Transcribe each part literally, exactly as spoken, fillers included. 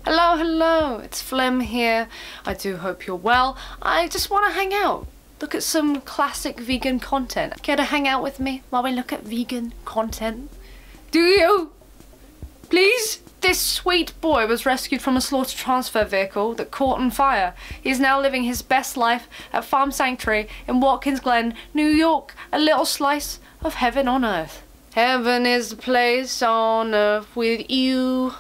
Hello, hello, it's Flem here. I do hope you're well. I just want to hang out. Look at some classic vegan content. Care to hang out with me while we look at vegan content? Do you? Please? This sweet boy was rescued from a slaughter transfer vehicle that caught on fire. He is now living his best life at Farm Sanctuary in Watkins Glen, New York. A little slice of heaven on earth. Heaven is the place on earth with you.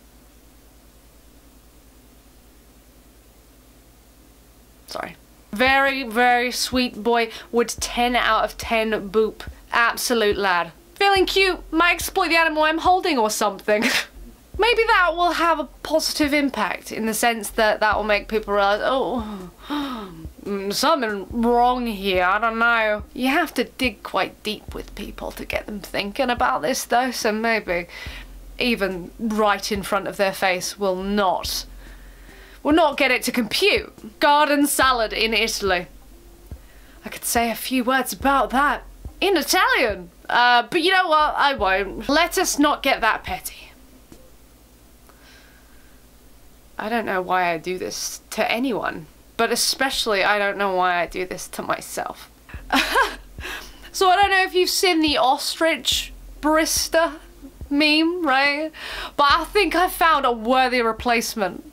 Sorry. Very, very sweet boy. Would ten out of ten boop. Absolute lad. Feeling cute. Might exploit the animal I'm holding or something. Maybe that will have a positive impact in the sense that that will make people realize, oh, something wrong here, I don't know. You have to dig quite deep with people to get them thinking about this though, so maybe even right in front of their face will not will not get it to compute. Garden salad in Italy. I could say a few words about that in Italian, uh, but you know what, I won't. Let us not get that petty. I don't know why I do this to anyone, but especially I don't know why I do this to myself. So I don't know if you've seen the ostrich barista meme, right? But I think I found a worthy replacement.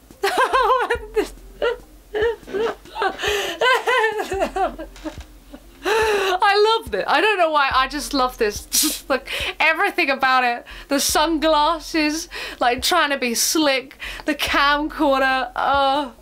I love it. I don't know why, I just love this. Just like everything about it. The sunglasses, like trying to be slick, the camcorder, oh,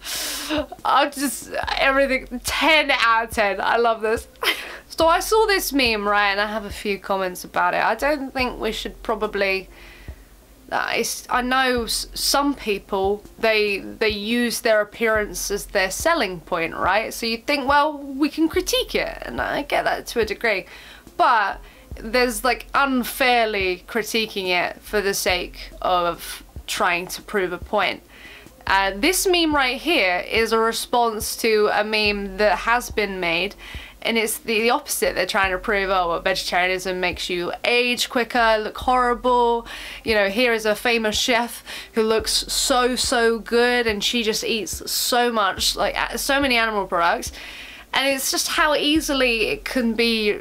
I just, everything, ten out of ten. I love this. So I saw this meme, right, and I have a few comments about it. I don't think we should probably, uh, it's, I know some people, they they use their appearance as their selling point, right? So you think, well, we can critique it, and I get that to a degree. But there's like unfairly critiquing it for the sake of trying to prove a point. Uh, this meme right here is a response to a meme that has been made, and it's the, the opposite. They're trying to prove, oh, well, vegetarianism makes you age quicker, look horrible. You know, here is a famous chef who looks so, so good, and she just eats so much, like so many animal products. And it's just how easily it can be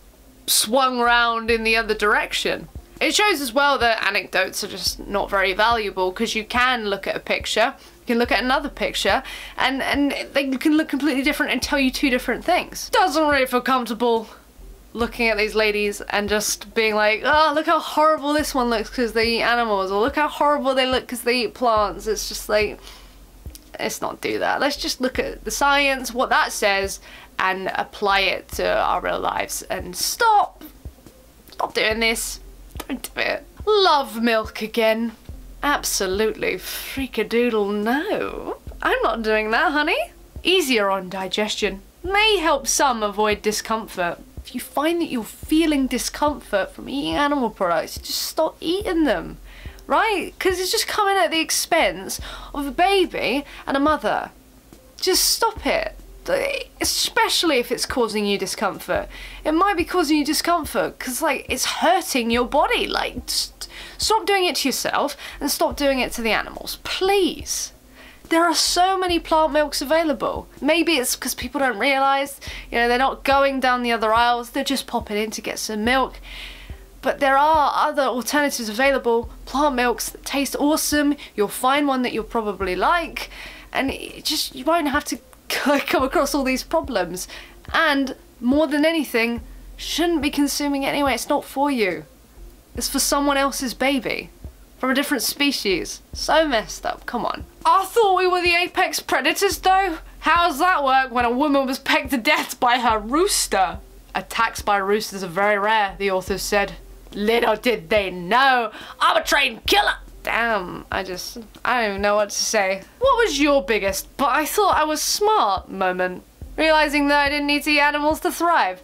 swung around in the other direction. It shows as well that anecdotes are just not very valuable, because you can look at a picture, you can look at another picture, and, and they can look completely different and tell you two different things. Doesn't really feel comfortable looking at these ladies and just being like, oh, look how horrible this one looks because they eat animals, or look how horrible they look because they eat plants. It's just like, let's not do that. Let's just look at the science, what that says, and apply it to our real lives, and stop, stop doing this. Don't do it. Love milk again. Absolutely freakadoodle no. I'm not doing that, honey. Easier on digestion. May help some avoid discomfort. If you find that you're feeling discomfort from eating animal products, just stop eating them, right? Because it's just coming at the expense of a baby and a mother. Just stop it. Especially if it's causing you discomfort. It might be causing you discomfort because, like, it's hurting your body. Like, just stop doing it to yourself and stop doing it to the animals, please. There are so many plant milks available. Maybe it's because people don't realise, you know, they're not going down the other aisles, they're just popping in to get some milk. But there are other alternatives available, plant milks that taste awesome. You'll find one that you'll probably like, and it just, you won't have to come across all these problems. And more than anything, shouldn't be consuming it anyway. It's not for you. It's for someone else's baby from a different species. So messed up. Come on. I thought we were the apex predators though. How does that work when a woman was pegged to death by her rooster? Attacks by roosters are very rare, the authors said. Little did they know, I'm a trained killer. Damn, I just, I don't even know what to say. What was your biggest, but I thought I was smart moment? Realizing that I didn't need to eat animals to thrive.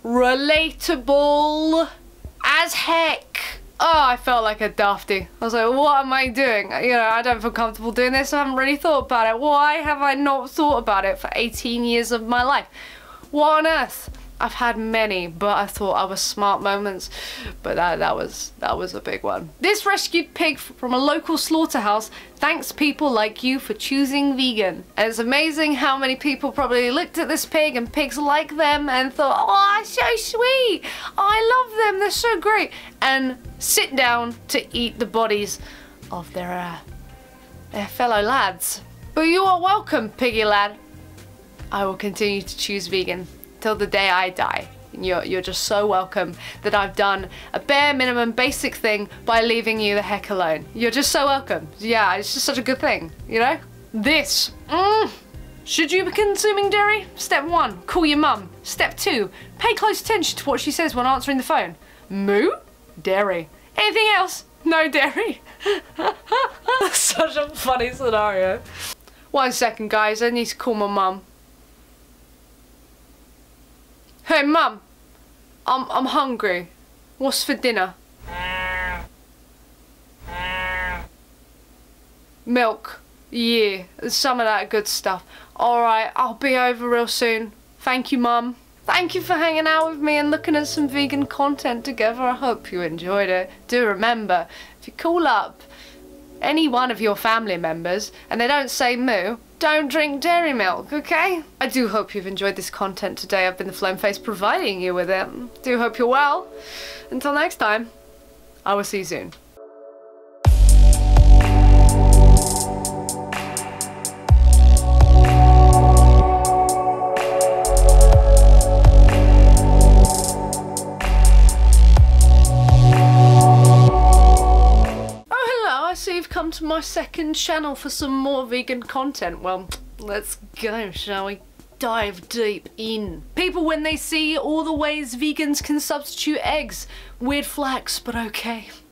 Relatable as heck. Oh, I felt like a dafty. I was like, what am I doing? You know, I don't feel comfortable doing this. I haven't really thought about it. Why have I not thought about it for eighteen years of my life? What on earth? I've had many, but I thought I was smart moments. But that that was that was a big one. This rescued pig from a local slaughterhouse thanks people like you for choosing vegan. And it's amazing how many people probably looked at this pig and pigs like them and thought, oh, so sweet, I love them, they're so great, and sit down to eat the bodies of their uh, their fellow lads. But you are welcome, piggy lad. I will continue to choose vegan till the day I die. You're, you're just so welcome that I've done a bare minimum basic thing by leaving you the heck alone. You're just so welcome. Yeah, it's just such a good thing, you know? This. Mm. Should you be consuming dairy? Step one, call your mum. Step two, pay close attention to what she says when answering the phone. Moo? Dairy. Anything else? No dairy. That's such a funny scenario. One second, guys, I need to call my mum. Hey, Mum, I'm, I'm hungry. What's for dinner? Milk. Yeah, some of that good stuff. Alright, I'll be over real soon. Thank you, Mum. Thank you for hanging out with me and looking at some vegan content together. I hope you enjoyed it. Do remember, if you call up any one of your family members and they don't say moo, don't drink dairy milk, okay? I do hope you've enjoyed this content today. I've been the Flame Face providing you with it. Do hope you're well. Until next time, I will see you soon. Come to my second channel for some more vegan content. Well, let's go, shall we? Dive deep in. People, when they see all the ways vegans can substitute eggs, weird flags, but okay.